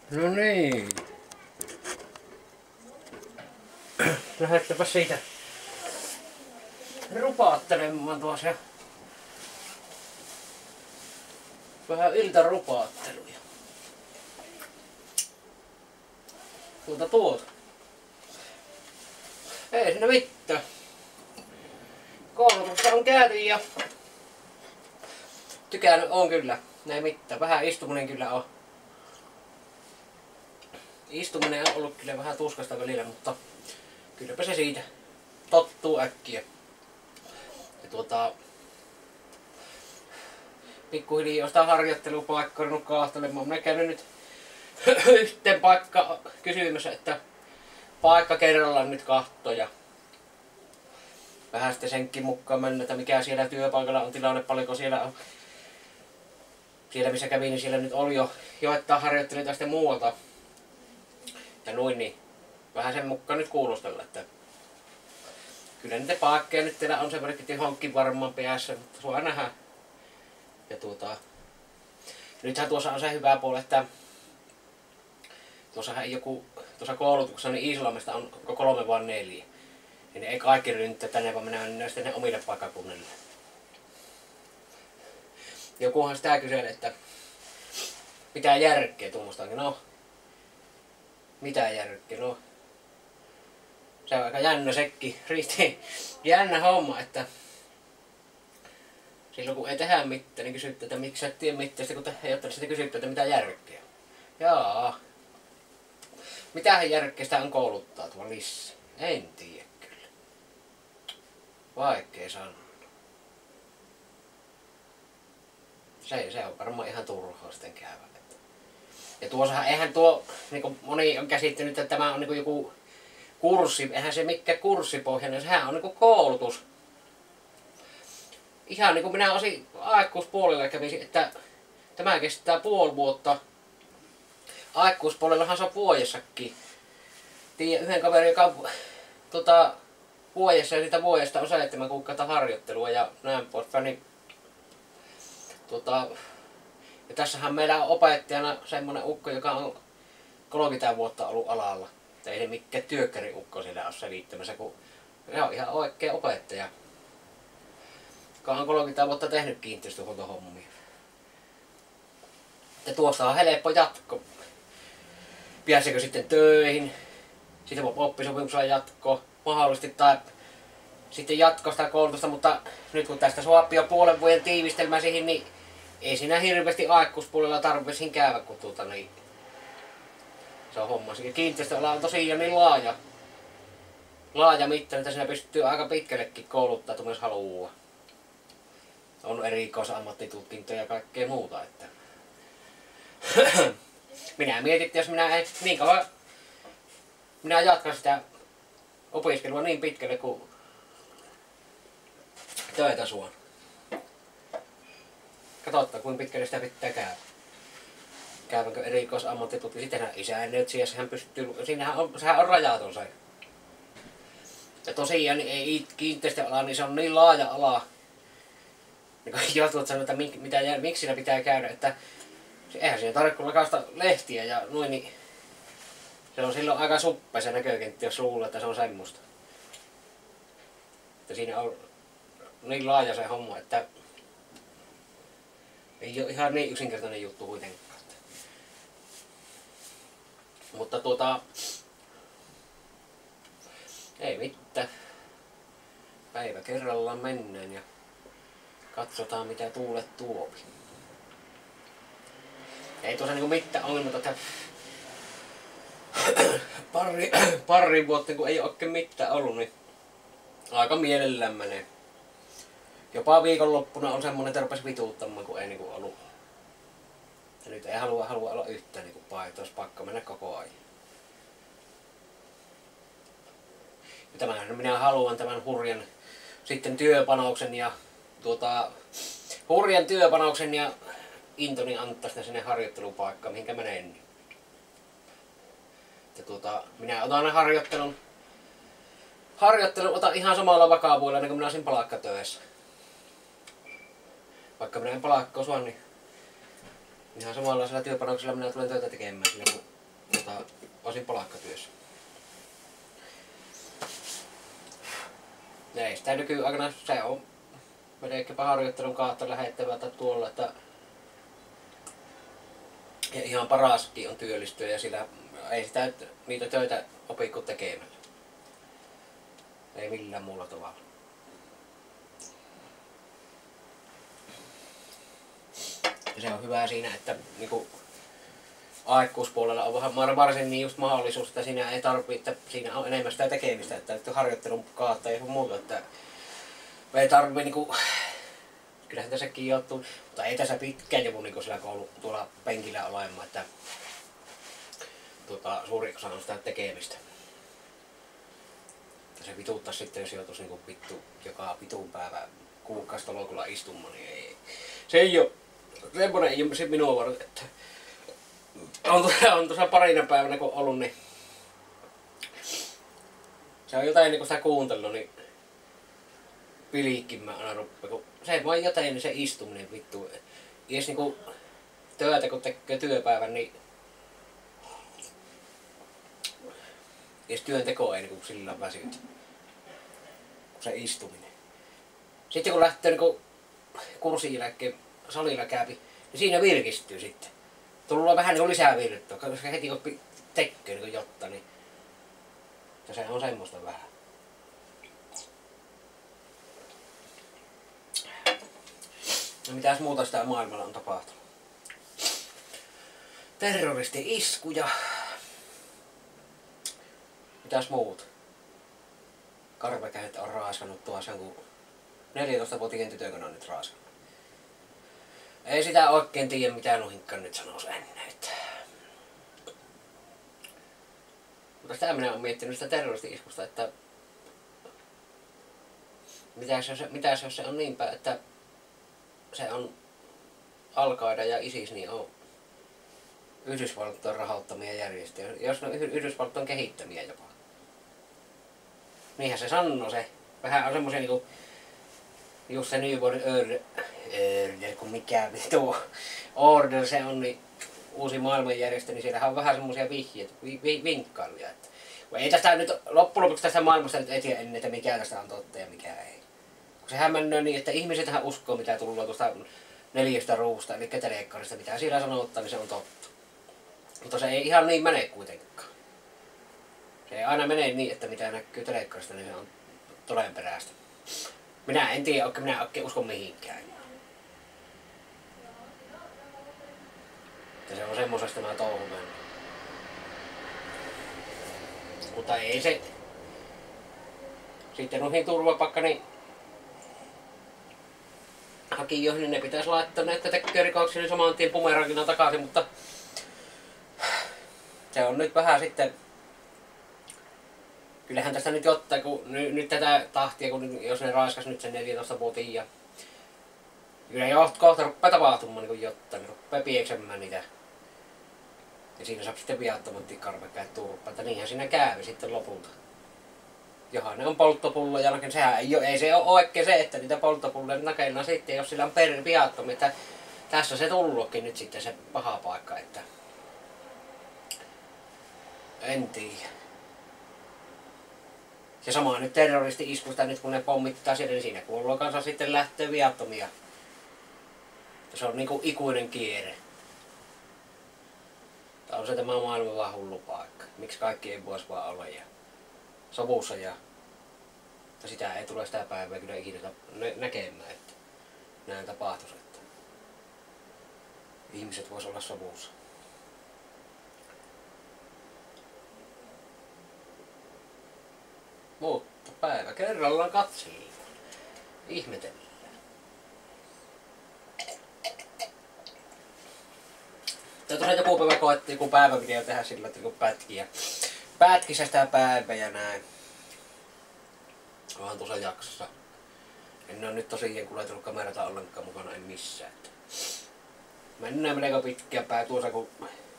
No niin. Lähdettäpä siitä rupaattelemaan tuossa. Vähän iltarupaatteluja. Tuota. Ei siinä mitään. Koulutuksessa on käyty ja tykännyt on kyllä. Ei mitään. Vähän istuminen kyllä on. Istuminen on ollut kyllä vähän tuskasta välillä, mutta kylläpä se siitä tottuu äkkiä. Ja pikkuhiljaa sitä harjoittelupaikkaa on kahtelemaan. Mä käynyt nyt yhteen paikka kysymässä, että paikka kerrallaan nyt kahtoja. Vähän sitten senkin mukaan mennä, että mikä siellä työpaikalla on tilanne, paljonko siellä on. Siellä missä kävin, niin siellä nyt oli jo että harjoittelijoita sitten muualta. Ja noin niin. Vähän sen mukaan nyt kuulostella, että kyllä niitä paikkeja nyt teillä on semmoinen johonkin varmaan päässä, mutta saa nähdä. Ja nythän tuossa on se hyvä puoli, että tuossa koulutuksessa niin Iisalmesta on 3 vai 4. Niin ei kaikki rynttä tänne, vaan mennään sitten ne omille paikkakunnille. Jokuhan sitä kyselee, että mitä järkeä tuommoistaankin. No, mitä järkeä? No, se on aika jännä sekki, riitti jännä homma, että silloin kun ei tehdä mitään, niin kysytte, että miksi sä et tiedä mitään, kun ei ottaisi sitten kysytte, että mitä järkeä. Jaa. Mitähän järkeä sitä on kouluttaa tuolla lisää? En tiedä kyllä. Vaikea sanoa. Se on varmaan ihan turhaa sitten käyvä. Ja tuossahan eihän tuo, niin kuin moni on käsittänyt, että tämä on niin kuin joku kurssi, eihän se mikään kurssipohjainen, sehän on niin kuin koulutus. Ihan niin kuin minä olisin aikuispuolella kävisin, että tämä kestää 5 vuotta. Aikuispuolellahan se on vuodessakin. Tiedän yhden kaverin, joka on vuodessa ja siitä vuodesta on 7 kuukautta harjoittelua ja näin poispäin. Niin, ja tässähän meillä on opettajana semmonen ukko, joka on 30 vuotta ollut alalla. Että ei se mikään työkkäriukko siellä ole selittämässä, kun se on ihan oikea opettaja. Joka on 30 vuotta tehnyt kiinteistöhuoltohommia. Ja tuossa on helppo jatko. Pääsekö sitten töihin, sitten voi oppisopimuksella jatko, mahdollisesti tai sitten jatko sitä koulutusta, mutta nyt kun tästä saa jo 5 vuoden tiivistelmä siihen, niin ei siinä hirveästi aikuispuolella tarvitse käydä, kun niin se on homma. Ja kiinteistöala on tosiaan niin laaja mitta, että siinä pystyy aika pitkällekin kouluttautumaan, jos haluaa. On erikoisammattitutkintoja ja kaikkea muuta. Että minä mietin, että jos minä niin kauan minä jatkan sitä opiskelua niin pitkälle kuin töitä suon. Katsotaan, kuinka pitkälle sitä pitää käydä. Käyvänkö erikoisammattitutkinto. Sittenhän isännöitsijä, sehän sehän on rajaton se. Ja tosiaan niin ei kiinteistöala, niin se on niin laaja ala. Niin kuin jotkut sanoo, että miksi siinä pitää käydä, että eihän siinä tarvitse lakaista lehtiä ja noin, niin se on silloin aika suppea se näkökentti, jos luulee, että se on semmoista. Että siinä on niin laaja se homma, että ei ole ihan niin yksinkertainen juttu kuitenkaan. Mutta ei mitään. Päivä kerrallaan mennään ja katsotaan mitä tuulet tuopi. Ei tuossa niinku mitään ongelmaa, että pari vuotta kun ei ole oikein mitään ollut, niin aika mielellään menee. Jopa viikonloppuna on semmonen, että rupesi vituuttamaan, kun ei niinku ollut. Ja nyt ei halua olla yhtään niinku olisi pakko mennä koko ajan. Ja tämänhän minä haluan tämän hurjan sitten työpanoksen ja hurjan työpanoksen ja intoni antaa sitä sinne harjoittelupaikkaan, mihinkä menen. Ja minä otan harjoittelun otan ihan samalla vakavuudella, niin kuin minä olisin palkkatöissä. Vaikka minä en palkkaa sua, niin ihan samanlaisella työpanoksella minä tulen töitä tekemään. Olisin palkkatyössä. Ei sitä nykyaikana, se on melkeinpä harjoittelun kautta lähettävältä tuolla, että ja ihan paraskin on työllistyä ja sillä ei sitä niitä töitä opi kuin tekemällä. Ei millään muulla tavalla. Ja se on hyvä siinä, että niinku aikuispuolella on vähän varsin niin just mahdollisuus, että siinä ei tarvitse, että siinä on enemmän sitä tekemistä, että harjoittelun kautta ja muuta, että ei tarvitse niinku, kyllähän tässäkin joutuu, mutta ei tässä pitkään joku niinku sillä tuolla penkillä olemaan, että suuri osa on sitä tekemistä. Se vituuttaa sitten, jos joutuisi niinku joka vitun päivä kuukausitolokulla istumaan, niin ei. Se ei oo, semmonen ei oo se minua varten, että on tuossa parina päivänä kun ollut, niin se on jotain niin kun sitä kuuntellut, niin piliikkimään aina ruppee, kun se vaan jotain, niin se istuminen vittu. Jos niinku työtä kun tekee työpäivän, niin jos työnteko ei niinku sillä väsyt, kun se istuminen. Sitten kun lähtee niinku kurssin jälkeen salilla käypi, niin siinä virkistyy sitten. Tullaan vähän niin lisää virtaa, koska heti kun tekee niin jotta, niin se on semmoista vähän. No mitäs muuta sitä maailmalla on tapahtunut? Terroristi-iskuja. Mitäs muut? Karvakähet on raaskannut tuossa jonkun 14-vuotiaan tytön on nyt raaskannut. Ei sitä oikein tiedä mitä nuhinkkaan nyt sanois ennen. Mutta sitä minä olen miettinyt sitä terroristi-iskusta, että mitäs jos se on niin päin, että se on Al-Qaida ja ISIS, niin on Yhdysvaltojen rahoittamia järjestöjä, jos ne on Yhdysvaltojen kehittämiä jopa. Niinhän se sanoo se. Vähän on semmosia niinku just se New World Order, kun mikä tuo Order se on, niin uusi maailmanjärjestö, niin siellähän on vähän semmosia vihjeitä, vinkkailuja. Että ei tästä nyt loppujen lopuksi tästä maailmasta nyt ei tiedä ennen, että mikä tästä on totta ja mikä ei. Kun se hämmennöi niin, että ihmisethän uskoo mitä tulee tuosta 4 ruusta, eli telekkarista, mitä siellä sanottaa, niin se on totta. Mutta se ei ihan niin mene kuitenkaan. Se ei aina mene niin, että mitä näkyy telekkarista, niin se on todenperäistä. Minä en tiedä, oikein minä oikein usko mihinkään. Ja se on semmosesta mä touhu mennyt. Mutta ei se. Sitten noihin turvapaikka, niin hakijoihin, niin ne pitäisi laittaa näitä tekee rikoksia niin saman tien pumerangina takaisin, mutta se on nyt vähän sitten. Kyllähän tästä nyt jotain, kun nyt tätä tahtia, kun jos ne raiskas nyt sen 14-vuotiaan ja kyllä kohta ruppaa tapahtumaan niin jotain, ne ruppaa pieksemään niitä. Ja siinä saa sitten viattomasti karvakäät turpaa, että niinhän siinä käy sitten lopulta. Johan ne on polttopulloja, ja sehän ei se ole oikein se, että niitä polttopulloja nakellaan sitten, jos sillä on viattomia, että tässä se tullutkin nyt sitten se paha paikka, että en tiedä. Ja sama nyt terroristi-iskusta nyt kun ne pommittaa siellä, niin siinä kuuluu kanssa sitten lähtee viattomia. Se on niinku ikuinen kierre. Tää on se tämä maailman vaan hullu paikka. Miksi kaikki ei voisi vaan olla ja sovussa ja sitä ei tule sitä päivää kyllä ikinä näkemään, että näin tapahtuisi, että ihmiset vois olla sovussa. Mutta päivä kerrallaan katsellaan. Ihmetellään. Tuossa joku päivä koettiin joku päivävideo tehdä sillä, että pätkissä sitä päivää ja näin. Onhan tuossa jaksossa. En ole nyt tosiaan kuljetellut kamerata ollenkaan mukana, en missään. Mennään melko pitkään päin tuossa kun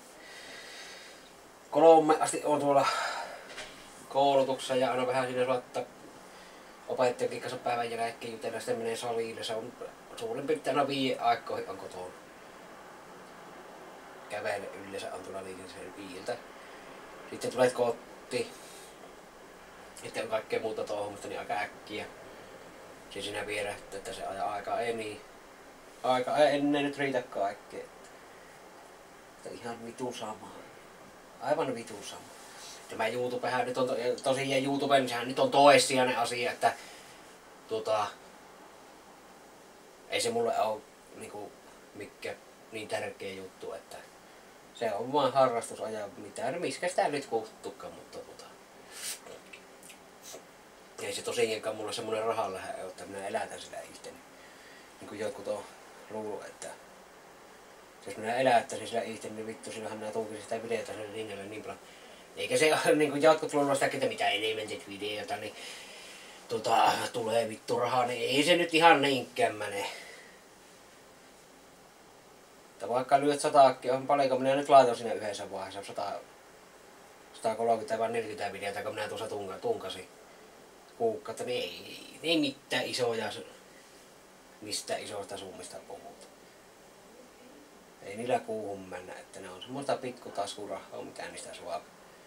3 asti on tuolla koulutuksessa ja aina vähän siinä suottaa opettajankin kanssa päivän jälkeen jutella, sitten menee salille. Se on suurin piirtein aina 5 aikoihin on kotona. Kävele yleensä on tuolla liikenteeseen 5. Sitten tulet kotiin. Sitten on kaikkea muuta touhumista niin aika äkkiä. Siis siinä vierähtyy, että se aika ei niin. Aika ei ennen nyt riitä kaikkea. Että ihan vitu sama. Aivan vitu sama. Tämä YouTubehän nyt on tosiaan YouTuben, niin sehän nyt on toissijainen asia, että ei se mulle ole niinku mikä niin tärkeä juttu, että se on vaan harrastus ajaa mitään, miskä sitä nyt kuhtukaan, mutta ei se tosiaankaan mulle semmonen rahan lähde ole, että minä elätän sillä itse. Niin kuin jotkut on luullut, että jos minä elättäisin sillä itse, niin vittu silloinhan minä tunkisin sitä videota sille linjalle niin paljon. Eikä se ole niin kuin jotkut luullut sitä, että mitä enemmän teet videota, niin tulee vittu rahaa, niin ei se nyt ihan niinkään mene. Että vaikka lyöt 100, on paljonko minä nyt laitan siinä yhdessä vaiheessa 130 vai 40 videota, kun minä tuossa tunkasin kuukkautta, niin ei mitään isoja, mistä isosta summista puhuta. Ei niillä kuuhun mennä, että ne on semmoista pikkutaskurahaa, mitä niistä saa.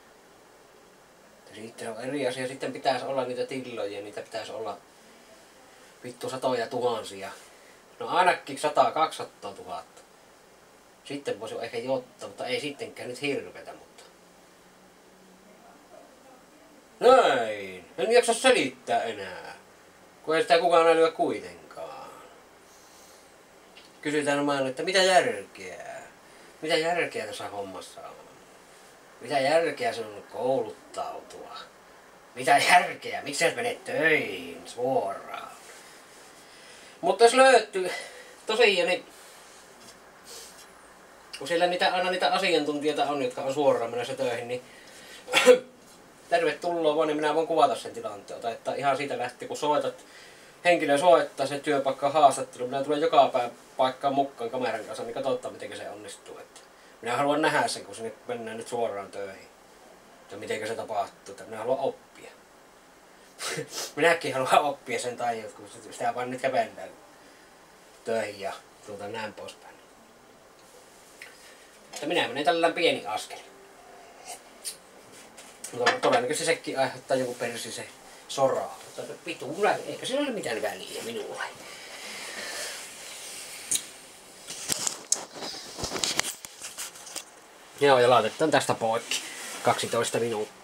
Sitten on eri asia, sitten pitäisi olla niitä tilloja, niitä pitäisi olla vittu satoja tuhansia. No ainakin 100-200 000. Sitten voisi ehkä jotta, mutta ei sittenkään nyt hirvetä, mutta näin! En jaksa selittää enää, kun ei sitä kukaan älyä kuitenkaan. Kysytään vaan, että mitä järkeä? Mitä järkeä tässä hommassa on? Mitä järkeä se on kouluttautua? Mitä järkeä? Miksi et mene töihin suoraan? Mutta jos löytyy tosiaan, niin kun siellä aina niitä asiantuntijoita on, jotka on suoraan menossa töihin, niin tervetuloa vaan, niin minä voin kuvata sen tilanteen. Että ihan siitä lähtien, kun henkilö soittaa se työpaikka haastattelu, minä tulen joka paikkaan mukaan kameran kanssa, niin katsotaan miten se onnistuu. Että minä haluan nähdä sen, kun sinne mennään nyt suoraan töihin. Että miten se tapahtuu, että minä haluan oppia. Minäkin haluan oppia sen taidot, kun sitä vaan nyt kävellään töihin ja näin poispäin. Että minä menen tällä pieni askel. Mutta todennäköisesti sekin aiheuttaa joku persisen soraa. Mutta vitu, eikä sillä ole mitään väliä minulle. Joo, ja laitetaan tästä poikki. 12 minuuttia.